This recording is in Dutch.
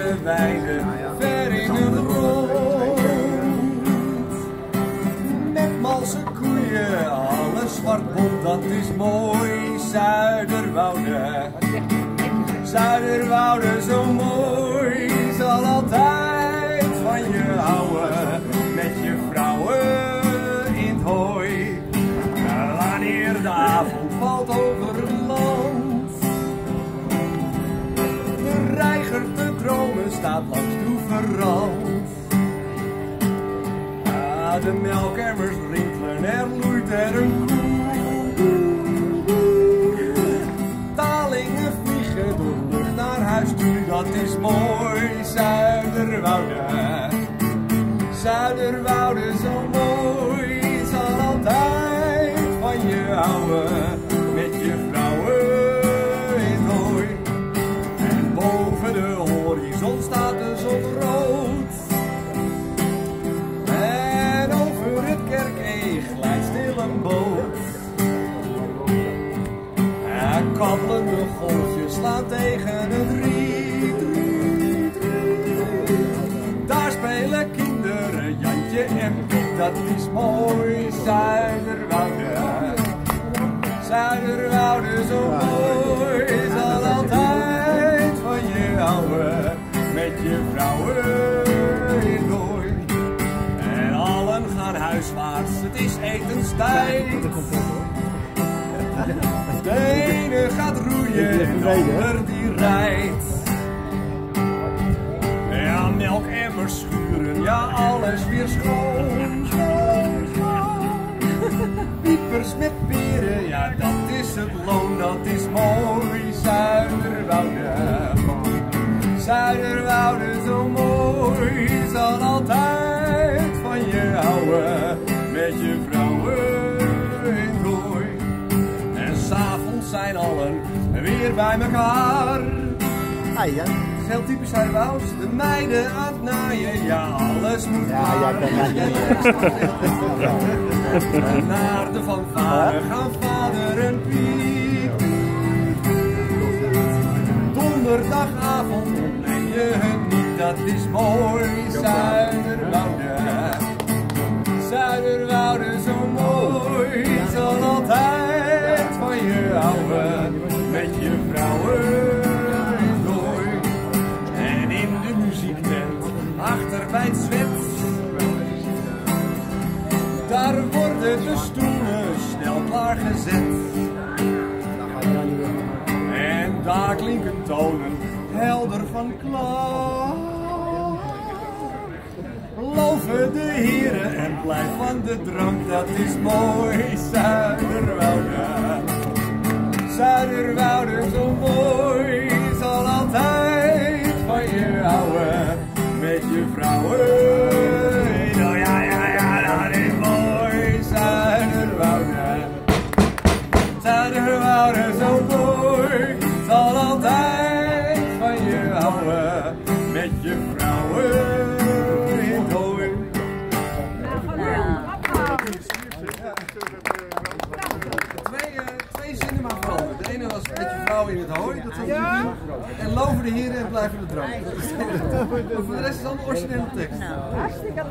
de weide, ver in het rond. Met malse koeien, alles zwart-bont, dat is mooi. Zuiderwoude, Zuiderwoude, zo mooi, zal altijd van je houden. Met je vrouwen in het hooi. Wanneer de avond valt over het land, de reiger te dromen staat langs Droeverrand. De melkemmers rinkelen, er loeit er een koe. Talingen vliegen door de lucht naar huis toe, dat is mooi. Zuiderwoude, Zuiderwoude, zo mooi, zal altijd van je houden. Met je vrouwen in het hooi. En boven de horizon staat de zon rood. En over het Kerkee glijdt stil een boot. En kabbelende golfjes slaan tegen het riet. Daar spelen kinderen Jantje en Piet, dat is mooi. Zuiderwoude, Zuiderwoude, zo mooi, zal altijd van je houden. Met je vrouwen in het hooi. En allen gaan huiswaarts, het is etenstijd. De ene gaat roeien en de ander die rijdt. Ja, melkemmers schuren, ja, alles weer schoon. Piepers met peren, ja, dat is het loon, dat is mooi. Zuiderwoude, Zuiderwoude, zo mooi, zal altijd van je houden. Met je vrouwen in het hooi. En s'avonds zijn allen weer bij elkaar. Heel typisch Zuiderwouds, de meiden aan het naaien, ja, alles moet maar. En naar de fanfare gaan vader en Piet. Donderdagavond ontneem je het niet, dat is mooi. Zuiderwoude, Zuiderwoude, zo mooi, zal altijd van je houden. Met je vrouwen. Achter bij het zwet, daar worden de stoelen snel klaargezet. En daar klinken tonen helder van klank. Loven de heren en blijf van de drank, dat is mooi. Zuiderwoude, Zuiderwoude, zo mooi, zal altijd van je houden. Met je vrouwen, oh ja, ja, ja, dat is mooi. Zuiderwoude, Zuiderwoude, zo mooi, zal altijd van je houden. Met je vrouwen in het hooi. Twee zinnen maar veranderen. De ene was met je vrouwen in het hooi, dat ja. En loven de heren en blijven de drank. Maar voor de rest is het dan de originele tekst.